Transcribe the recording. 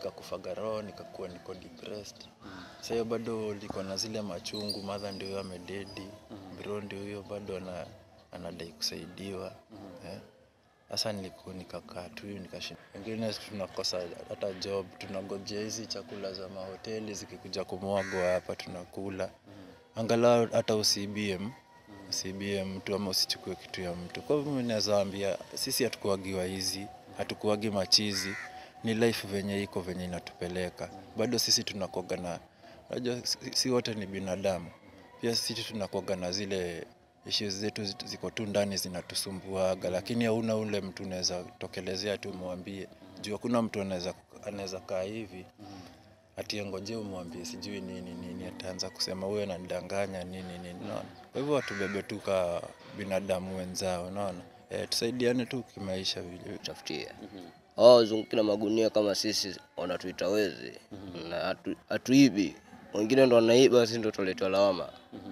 nikakufa roho, nikakuwa niko depressed. Sasa hiyo bado liko na zile machungu, mother ndio huyo amededi, bro ndio huyo bado anadai kusaidiwa. Sasa nikakaa tu nikashinda. Wengine tunakosa hata job, tunangojea hizi chakula za mahoteli zikikuja kumwagwa hapa tunakula. Angalau hata usibie mtu ama usichukue kitu ya mtu. Kwa hivyo mimi naweza ambia sisi hatukuagiwa hizi, hatukuagi machizi, ni life venye iko venye inatupeleka. Bado sisi tunakuaga na, unajua si wote ni binadamu. Pia sisi tunakuaga na zile issues zetu ziko tu ndani zinatusumbuaga, lakini hauna ule mtu unaweza tokelezea tu umwambie. Juu hakuna mtu anaweza kaa hivi ati ngoje umwambie sijui nini ataanza kusema wewe unanidanganya nini unaona. Kwa hivyo watubebe tu kama binadamu wenzao unaona. Tusaidiane tu kimaisha vile tafutia. Wazunguka na magunia kama sisi wanatuita wezi na hatuibi. Wengine ndo wanaiba, sisi ndo tuletewa lawama.